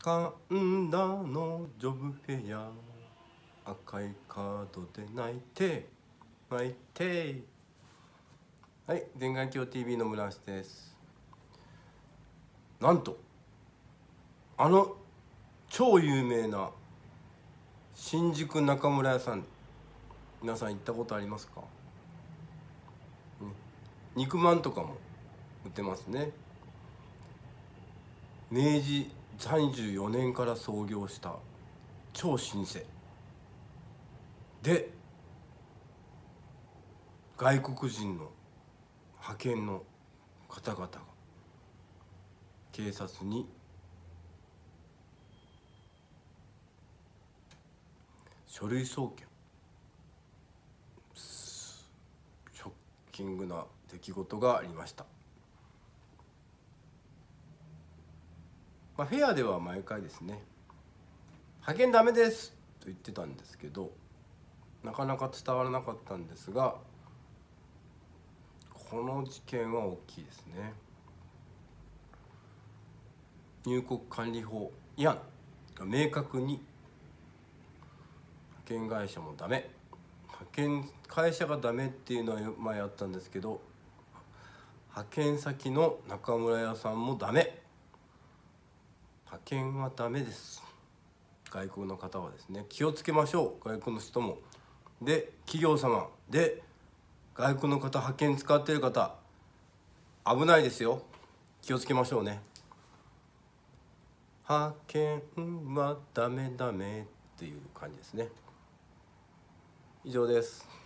神田のジョブフェア、赤いカードで泣いて泣いて。はい、全眼鏡 TV の村橋です。なんとあの超有名な新宿中村屋さん、皆さん行ったことありますか？肉まんとかも売ってますね。明治34年から創業した超老舗で、外国人の派遣の方々が警察に書類送検。ショッキングな出来事がありました。フェアでは毎回ですね、派遣ダメですと言ってたんですけど、なかなか伝わらなかったんですが、この事件は大きいですね。入国管理法違反が明確に、派遣会社もダメ、派遣会社がダメっていうのは前あったんですけど、派遣先の中村屋さんもダメ。派遣はダメです。外国の方はですね、気をつけましょう。外国の人もで、企業様で外国の方、派遣使っている方、危ないですよ。気をつけましょうね。派遣はダメダメっていう感じですね。以上です。